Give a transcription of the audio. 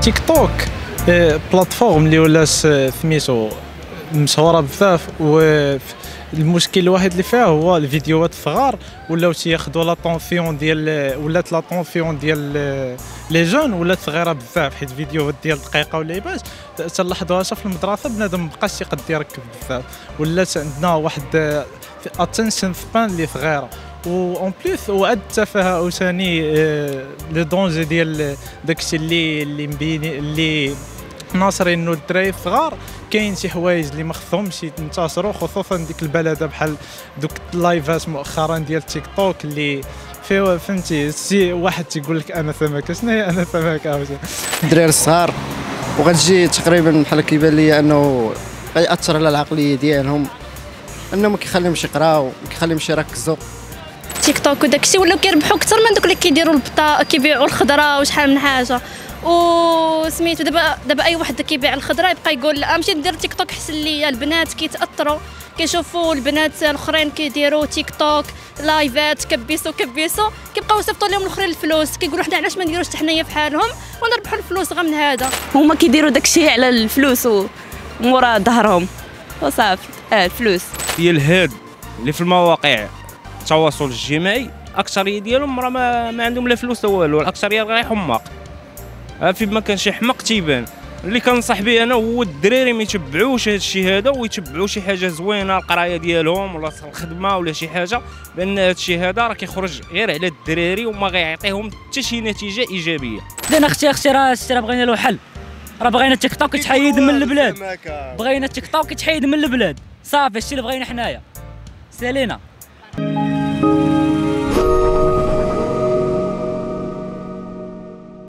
تيك توك بلاتفورم اللي ولات سميتو مشهوره بزاف، والمشكل الوحيد اللي فيها هو الفيديوهات الصغار ولاو تياخذوا لاتونسيون ديال ولات لاتونسيون ديال لي جون ولات صغيره بزاف، حيت فيديوهات ديال دقيقه ولا باش تلاحظوها في المدرسه بنادم مابقاش يقد يركب بزاف، ولات عندنا واحد اتنشن سبان اللي صغيره، و اون بليس وعد التفاهه ثاني لو دونجي ديال داكشي اللي مبين اللي ناصرين انه الدراري الصغار كاين شي حوايج اللي ما خصهمش ينتشروا، خصوصا ديك البلده بحال دوك اللايفات مؤخرا ديال تيك توك اللي فيه فهمتي شي واحد تيقول لك انا سمكه، شنو هي انا سمكه عاوتاني الدراري الصغار، وغتجي تقريبا بحال كيبان لي انه غيأثر على العقليه ديالهم، انه ما كيخليهمش يقراو ما كيخليهمش يركزوا. تيك توك وداكشي ولاو كيربحوا اكثر من دوك اللي كيديروا البطا كيبيعوا الخضره وشحال من حاجه، وسميتو دابا اي واحد كيبيع الخضره يبقى يقول لا امشي ندير تيك توك حسن ليا. البنات كيتاثروا كيشوفوا البنات الاخرين كيديروا تيك توك لايفات كبيسو كيبقاو يصيفطوا لهم الاخرين الفلوس، كيقولوا حنا علاش ما نديروش حتى حنايا بحالهم ونربحوا الفلوس غير من هذا. هما كيديروا داكشي على الفلوس ومورا ظهرهم وصافي. الفلوس ديال هاد اللي في المواقع التواصل الاجتماعي اكثريه ديالهم راه ما عندهم لا فلوس لا والو، الاكثريه غير حماق. فين ما كان شي حماق تيبان. اللي كنصح به انا هو الدراري ما يتبعوش هذا الشيء هذا، ويتبعوا شي حاجه زوينه، القرايه ديالهم ولا الخدمه ولا شي حاجه، لان هذا الشيء هذا راه كيخرج غير على الدراري وما غيعطيهم حتى شي نتيجه ايجابيه. انا اختي راه بغينا له حل، راه بغينا تيك توك يتحيد من البلاد، بغينا تيك توك يتحيد من البلاد صافي، هادشي اللي بغينا حنايا سالينا.